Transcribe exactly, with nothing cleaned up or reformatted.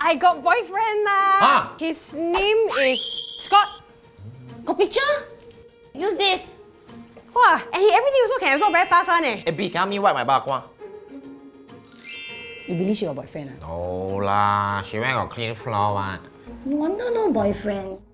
I got boyfriend lah. Ah. His name is Scott. Got picture? Use this. Wow, and he, everything also can absorb very fast one eh. Hey B, can you help me wipe my bak You believe she got boyfriend ah? No lah, she went got clean floor one. No wonder no boyfriend.